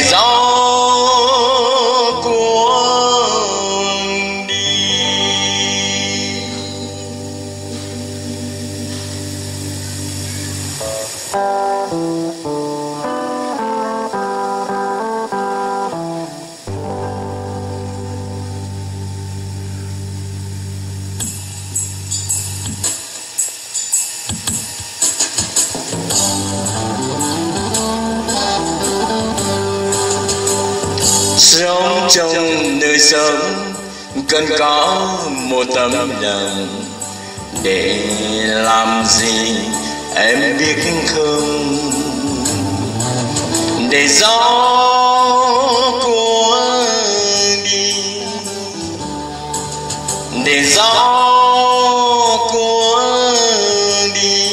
gió cuốn đi. Sống trong đời sống cần có một tấm lòng, để làm gì em biết không? Để gió cuốn đi, để gió cuốn đi,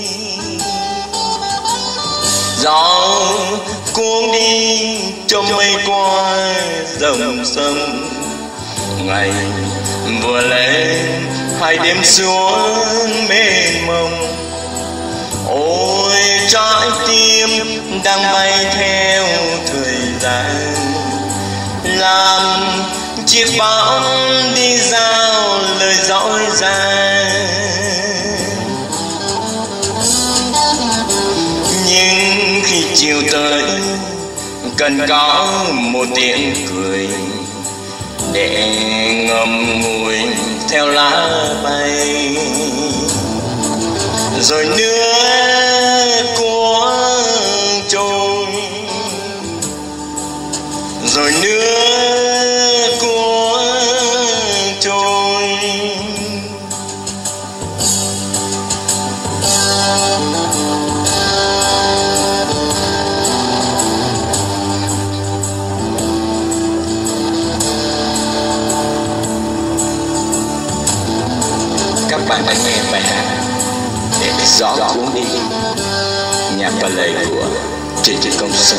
gió cuốn đi trong mây qua dòng sông. Ngày vừa lên hai đêm xuống mênh mông, ôi trái tim đang bay theo thời gian, làm chiếc bóng đi giao lời dõi gian. Nhưng khi chiều tới cần có một tiếng cười, để ngậm ngùi theo lá bay, rồi nước cuốn trôi, rồi nước cuốn trôi. Các bạn đã nghe bài hát Để gió cuốn đi, nhạc và lời của Trịnh Công Sơn.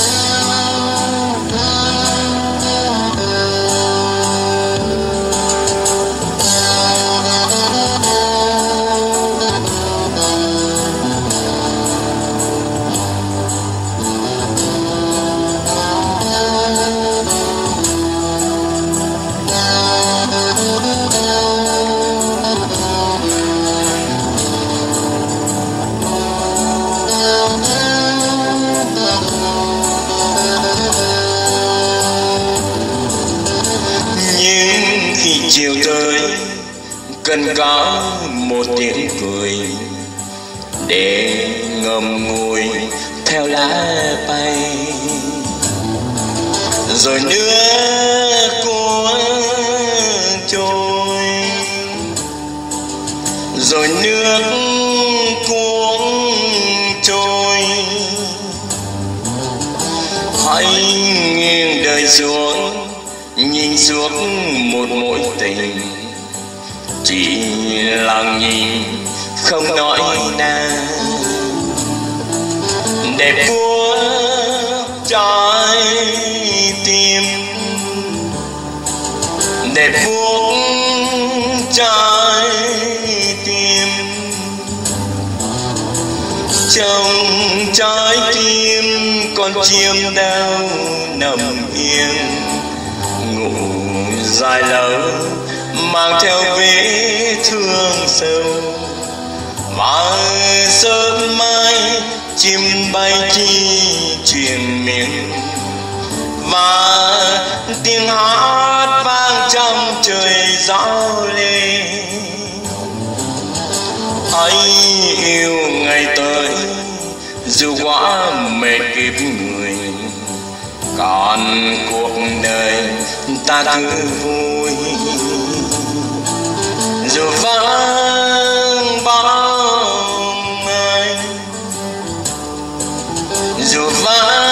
Chiều tới cần có một tiếng cười, để ngậm ngùi theo lá bay, rồi nước cuốn trôi, rồi nước cuốn trôi. Hãy nghiêng đời xuống, nhìn suốt một mối tình, chỉ lặng nhìn không nói năng, để buốt trái tim, để buốt trái tim. Trong trái tim con chim đau nằm yên, ngủ dài lâu mang theo vết thương sâu. Mà sớm mai chim bay chi truyền miệng, và tiếng hát vang trong trời gió lên. Hãy yêu ngày tới dù quá mệt kiếp người, còn cuộc đời ta cứ vui. Dù vắng bóng anh, dù vắng